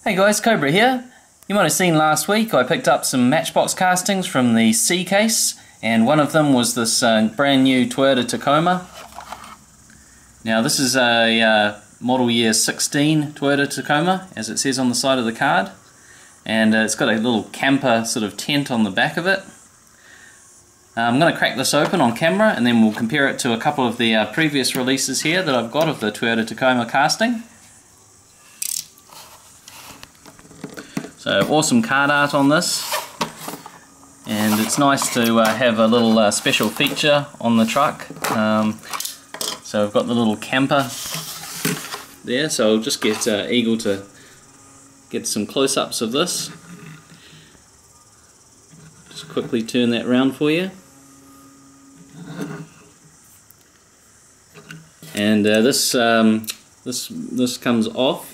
Hey guys, Cobra here. You might have seen last week I picked up some Matchbox castings from the C case, and one of them was this brand new Toyota Tacoma. Now this is a model year 16 Toyota Tacoma, as it says on the side of the card, and it's got a little camper sort of tent on the back of it. I'm going to crack this open on camera and then we'll compare it to a couple of the previous releases here that I've got of the Toyota Tacoma casting. So awesome card art on this, and it's nice to have a little special feature on the truck. So I've got the little camper there, so I'll just get Eagle to get some close-ups of this. Just quickly turn that round for you. And this comes off,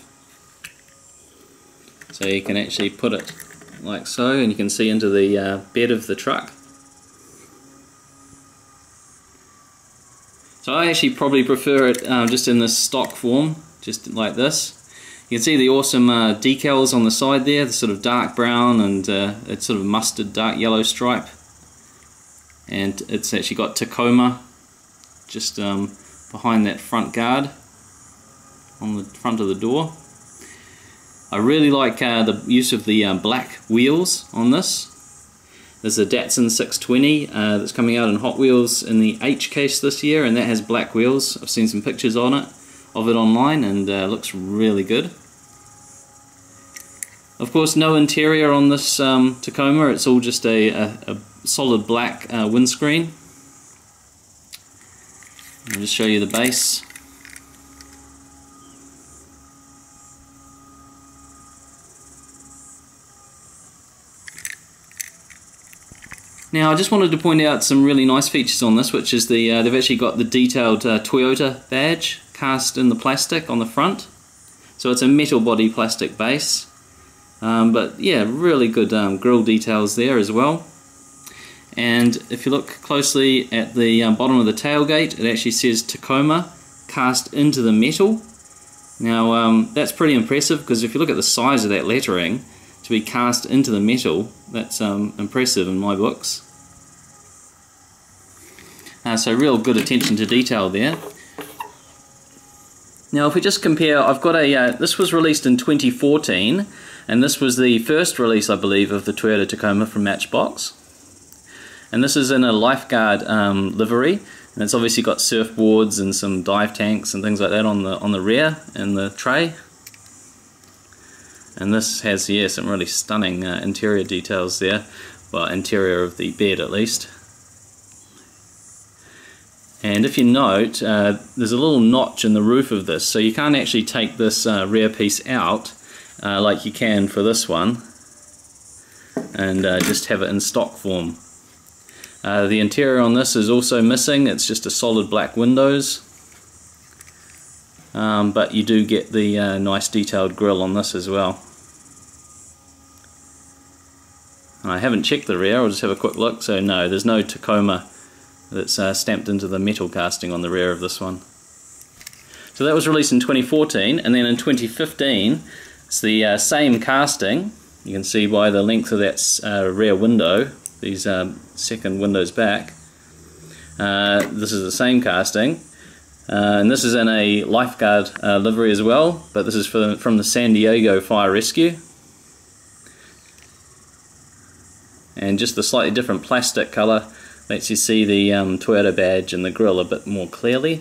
so you can actually put it like so, and you can see into the bed of the truck. So I actually probably prefer it just in this stock form, just like this. You can see the awesome decals on the side there, the sort of dark brown and it's sort of mustard dark yellow stripe. And it's actually got Tacoma just behind that front guard on the front of the door. I really like the use of the black wheels on this. There's a Datsun 620 that's coming out in Hot Wheels in the H case this year, and that has black wheels. I've seen some pictures of it online, and looks really good. Of course, no interior on this Tacoma. It's all just a solid black windscreen. I'll just show you the base. Now I just wanted to point out some really nice features on this, which is they've actually got the detailed Toyota badge cast in the plastic on the front. So it's a metal body plastic base, but yeah, really good grille details there as well. And if you look closely at the bottom of the tailgate, it actually says Tacoma cast into the metal. Now that's pretty impressive, because if you look at the size of that lettering, to be cast into the metal, that's impressive in my books. So real good attention to detail there. Now if we just compare, I've got this was released in 2014, and this was the first release, I believe, of the Toyota Tacoma from Matchbox. And this is in a lifeguard livery, and it's obviously got surfboards and some dive tanks and things like that on the rear and the tray. And this has, yeah, some really stunning interior details there. Well, interior of the bed at least. And if you note, there's a little notch in the roof of this, so you can't actually take this rear piece out like you can for this one and just have it in stock form. The interior on this is also missing. It's just a solid black windows. But you do get the nice detailed grille on this as well. And I haven't checked the rear, I'll just have a quick look. So no, there's no Tacoma that's stamped into the metal casting on the rear of this one. So that was released in 2014, and then in 2015 it's the same casting. You can see by the length of that rear window, these second windows back, this is the same casting. And this is in a lifeguard livery as well, but this is from the San Diego Fire Rescue. And just the slightly different plastic colour lets you see the Toyota badge and the grille a bit more clearly.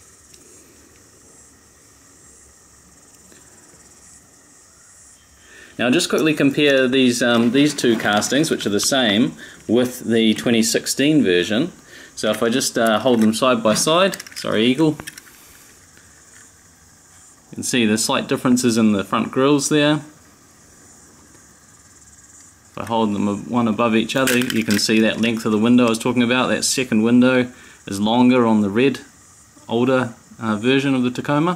Now just quickly compare these two castings, which are the same, with the 2016 version. So if I just hold them side by side, sorry Eagle, you can see the slight differences in the front grills there. If I hold them one above each other, you can see that length of the window I was talking about. That second window is longer on the red, older version of the Tacoma.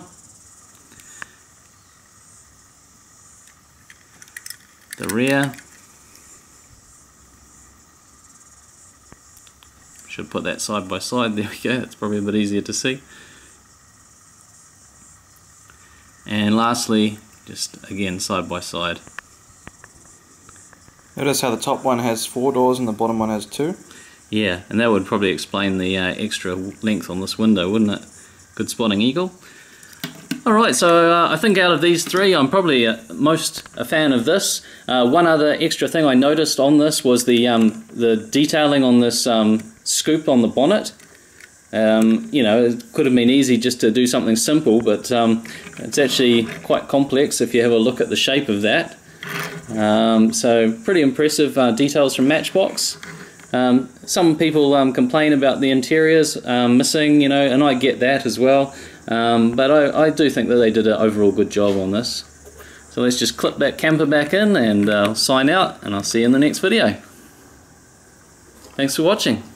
The rear, should put that side by side, there we go, it's probably a bit easier to see. And lastly, just again side by side. Notice how the top one has 4 doors and the bottom one has 2. Yeah, and that would probably explain the extra length on this window, wouldn't it? Good spotting, Eagle. Alright, so I think out of these three, I'm probably most a fan of this. One other extra thing I noticed on this was the detailing on this scoop on the bonnet. You know, it could have been easy just to do something simple, but it's actually quite complex if you have a look at the shape of that. So pretty impressive details from Matchbox. Some people complain about the interiors missing, you know, and I get that as well. But I do think that they did an overall good job on this. So let's just clip that camper back in and sign out, and I'll see you in the next video. Thanks for watching.